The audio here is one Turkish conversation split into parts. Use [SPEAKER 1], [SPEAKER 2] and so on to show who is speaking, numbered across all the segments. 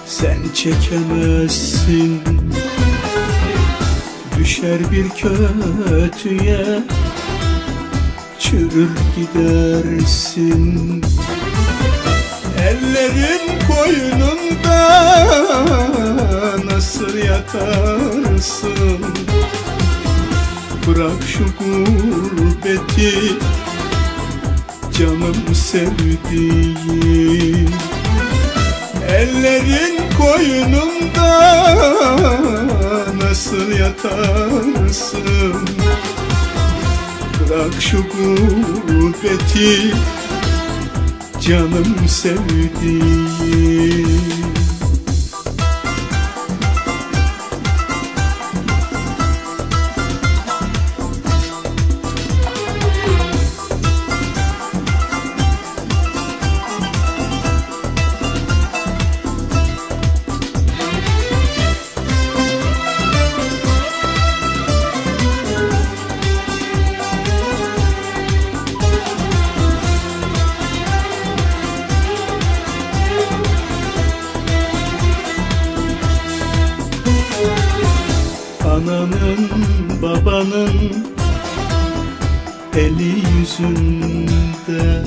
[SPEAKER 1] sen çekemezsin. Düşer bir kötüye çürür gidersin. Ellerin koynunda nasıl yatarsın? Bırak şu gurbeti canım sevdiğim. Ellerin koynunda nasıl yatarsın? Bırak şu gurbeti canım sevdiğim. Ananın babanın eli yüzünde,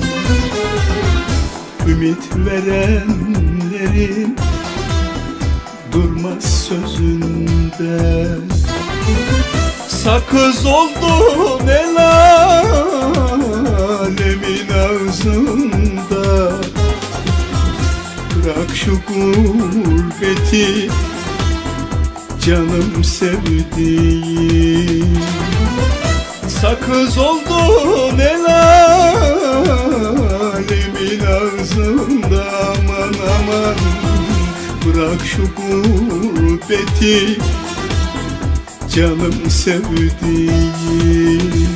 [SPEAKER 1] ümit verenlerin durmaz sözünde. Sakız oldun el alemin ağzında. Bırak şu gurbeti canım sevdiğim. Sakız oldun el alemin ağzında. Aman aman, bırak şu gurbeti canım sevdiğim.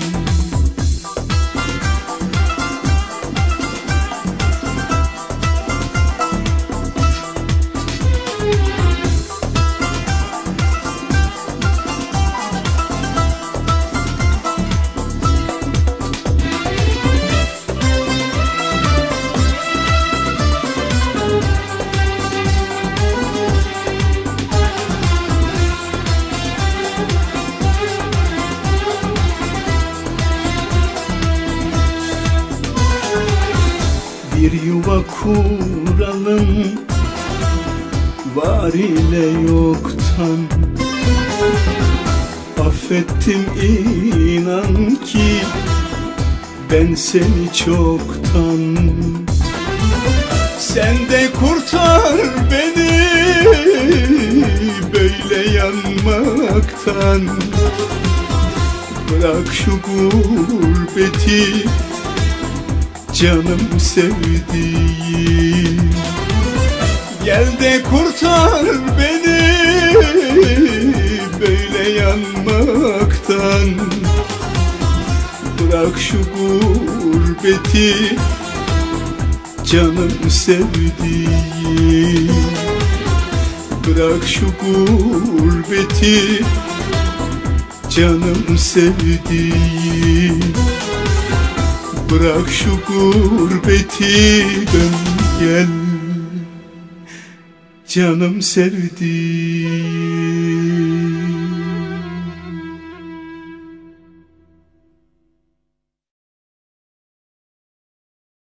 [SPEAKER 1] Bir yuva kuralım var ile yoktan. Affettim inan ki ben seni çoktan. Sen de kurtar beni böyle yanmaktan. Bırak şu gurbeti canım sevdiğim. Gel de kurtar beni böyle yanmaktan. Bırak şu gurbeti canım sevdiğim. Bırak şu gurbeti canım sevdiğim. Bırak şu gurbeti dön gel canım sevdiğim.